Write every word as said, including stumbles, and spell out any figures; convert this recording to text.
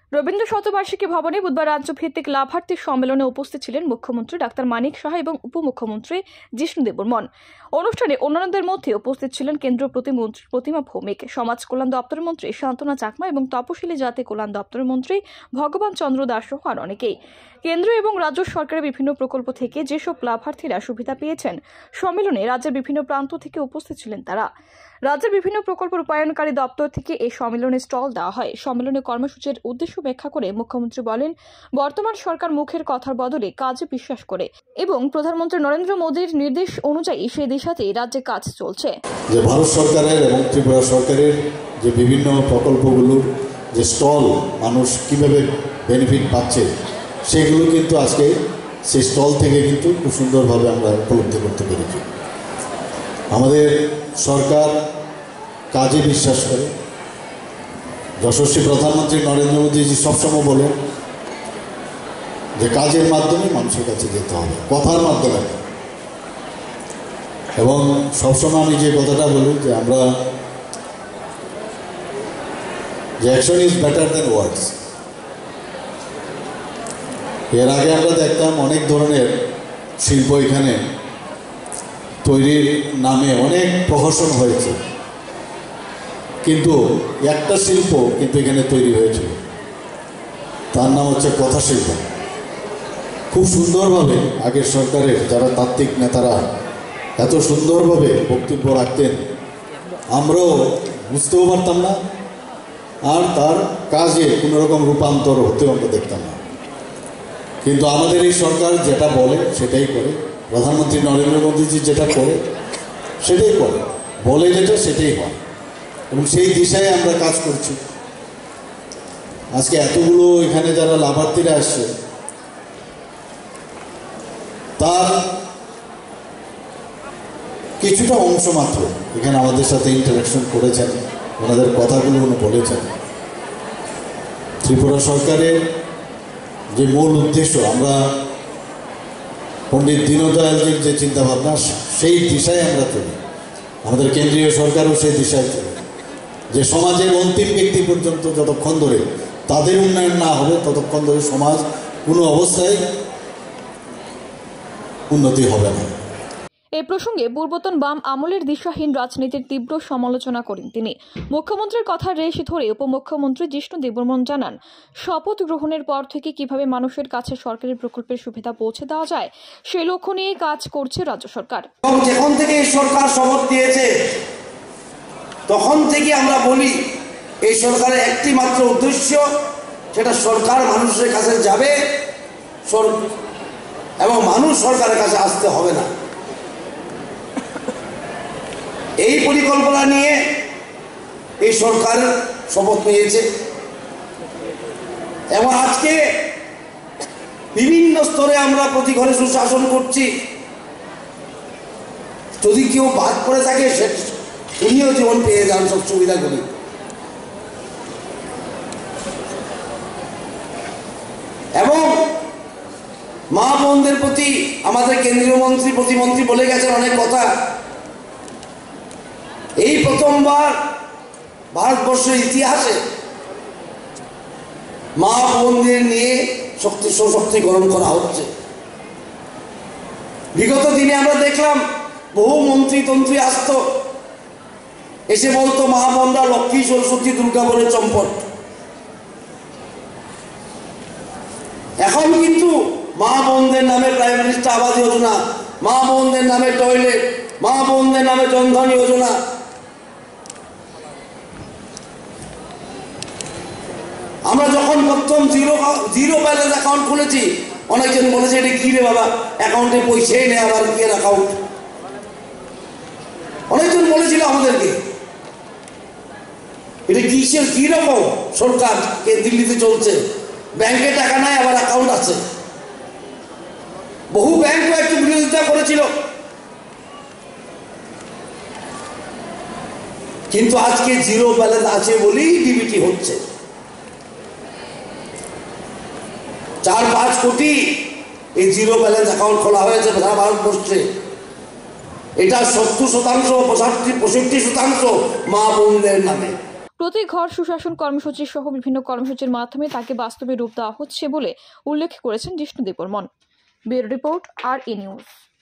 রবীন্দ্র শতবার্ষিকী ভবনে বুধবার রাজ্যভিত্তিক লাভার্থী সম্মেলনে উপস্থিত ছিলেন মুখ্যমন্ত্রী ডাক্তার মানিক সাহা এবং উপমুখ্যমন্ত্রী জিষ্ণু দেববর্মন। অনুষ্ঠানে অন্যান্যদের মধ্যে উপস্থিত ছিলেন কেন্দ্রীয় প্রতিমন্ত্রী প্রতিমা ভৌমিক, সমাজ কল্যাণ দপ্তরের মন্ত্রী শান্তনা চাকমা এবং তপশিলি জাতি কল্যাণ দপ্তরের মন্ত্রী ভগবান চন্দ্র দাস সহ আর অনেকেই। কেন্দ্র এবং রাজ্য সরকারের বিভিন্ন প্রকল্প থেকে যেসব লাভার্থীরা সুবিধা পেয়েছেন, সম্মেলনে রাজ্যের বিভিন্ন প্রান্ত থেকে উপস্থিত ছিলেন তারা। রাজ্যের বিভিন্ন প্রকল্প রূপায়ণকারী দপ্তর থেকে এই সম্মেলনে স্টল দেওয়া হয়। সম্মেলনে কর্মসূচির উদ্দেশ্য ব্যাখ্যা করে মুখ্যমন্ত্রী বলেন, বর্তমান সরকার মুখের কথার বদলে কাজে বিশ্বাস করে এবং প্রধানমন্ত্রী নরেন্দ্র মোদীর নির্দেশ অনুযায়ী সেই দিশাতেই রাজ্যে কাজ চলছে। যে ভারত সরকারের এবং ত্রিপুরা সরকারের যে বিভিন্ন প্রকল্পগুলোর যে স্টল মানুষ কিভাবে বেনিফিট পাচ্ছে, সেগুলো কিন্তু আজকে সেই স্টল থেকে কিন্তু খুব সুন্দরভাবে আমরা উপলব্ধি করতে পেরেছি। আমাদের সরকার কাজে বিশ্বাস করে। যশস্বী প্রধানমন্ত্রী নরেন্দ্র মোদীজি সবসময় বলেন যে কাজের মাধ্যমে মানুষের কাছে যেতে হবে, কথার মাধ্যমে। এবং সবসময় আমি যে কথাটা বলি যে আমরা যে action is better than words. এর আগে আমরা দেখতাম অনেক ধরনের শিল্প এখানে তৈরির নামে অনেক প্রহসন হয়েছে, কিন্তু একটা শিল্প কিন্তু এখানে তৈরি হয়েছিল, তার নাম হচ্ছে কথা শিল্প। খুব সুন্দরভাবে আগের সরকারের যারা তাত্ত্বিক নেতারা এত সুন্দরভাবে বক্তব্য রাখতেন, আমরাও বুঝতেও পারতাম না, আর তার কাজে কোনো রকম রূপান্তর হতেও আমরা দেখতাম না। কিন্তু আমাদের এই সরকার যেটা বলে সেটাই করে, প্রধানমন্ত্রী নরেন্দ্র মোদীজি যেটা করে সেটাই করে, বলে যেটা সেটাই হয়, এবং সেই দিশায় আমরা কাজ করছি। আজকে এতগুলো এখানে যারা লাভার্থীরা আসছে, তার কিছুটা অংশ মাত্র এখানে আমাদের সাথে ইন্টারাকশন করেছেন, ওনাদের কথাগুলো উনি বলেছেন। ত্রিপুরা সরকারের যে মূল উদ্দেশ্য, আমরা পণ্ডিত দীনদয়ালজির যে চিন্তাভাবনা, সেই দিশায় আমরা চলি। আমাদের কেন্দ্রীয় সরকারও সেই দিশায় চলে, যে সমাজের অন্তিম ব্যক্তি পর্যন্ত যতক্ষণ ধরে তাদের উন্নয়ন না হবে, ততক্ষণ ধরে সমাজ কোনো অবস্থায় উন্নতি হবে না। এই প্রসঙ্গে পূর্বতন বাম আমলের দিশাহীন রাজনীতির তীব্র সমালোচনা করেন তিনি। মুখ্যমন্ত্রীর কথা রেশ ধরে উপমুখ্যমন্ত্রী জিষ্ণু দেববর্মন জানান, শপথ গ্রহণের পর থেকে কিভাবে মানুষের কাছে সরকারি প্রকল্পের সুবিধা পৌঁছে দেওয়া যায়, সেই লক্ষ্য নিয়ে কাজ করছে রাজ্য সরকার। যখন থেকে সরকার শপথ দিয়েছে, তখন থেকে আমরা বলি এই সরকারের একটি মাত্র উদ্দেশ্য, সেটা সরকার মানুষের কাছে যাবে এবং মানুষ সরকারের কাছে আসতে হবে না। এই পরিকল্পনা নিয়ে এই সরকার শপথ নিয়েছে এবং আজকে বিভিন্ন স্তরে আমরা প্রতি ঘরে সুশাসন করছি। যদি কেউ বাদ করে থাকে, সে উনিও জীবন পেয়ে যান সব সুবিধাগুলি। এবং মা বোনদের প্রতি আমাদের কেন্দ্রীয় মন্ত্রী প্রতিমন্ত্রী বলে গেছেন অনেক কথা। এই প্রথমবার ভারতবর্ষের ইতিহাসে মা বোনদের নিয়ে শক্তি সশক্তিকরণ করা হচ্ছে। বিগত দিনে আমরা দেখলাম বহু মন্ত্রী তন্ত্রী আসতো, এসে বলতো মা বোনরা লক্ষ্মী সরস্বতী দুর্গা বলে চম্পট। এখন কিন্তু মা বোনদের নামে প্রাইম মিনিস্টার আবাস যোজনা, মা বোনদের নামে টয়লেট, মা বোনদের নামে জনধন যোজনা। আমরা যখন প্রথম জিরো জিরো ব্যালেন্স অ্যাকাউন্ট খুলেছি, অনেকজন বলেছে এটা কি রে বাবা, অ্যাকাউন্টে পয়সাই নেই, আবার কি এর অ্যাকাউন্ট। অনেকজন বলেছিল আমাদেরকে এটা কিসের কি রকম সরকার দিল্লিতে চলছে, ব্যাংকে টাকা নাই আবার অ্যাকাউন্ট আছে। বহু ব্যাংকও একটু বিরোধিতা করেছিল, কিন্তু আজকে জিরো ব্যালেন্স আছে বলেই ডিবিটি হচ্ছে। চার পাঁচ কোটি এই জিরো ব্যালেন্স অ্যাকাউন্ট খোলা হয়েছে সারা ভারতবর্ষে। এটা সত্তর শতাংশ পঁয়ষট্টি পঁয়ষট্টি শতাংশ মা বোনদের নামে। প্রতি ঘর সুশাসন কর্মসূচি সহ বিভিন্ন কর্মসূচির মাধ্যমে তাকে বাস্তবে রূপ দেওয়া হচ্ছে বলে উল্লেখ করেছেন Jishnu Debbarman. Bureau report R E news.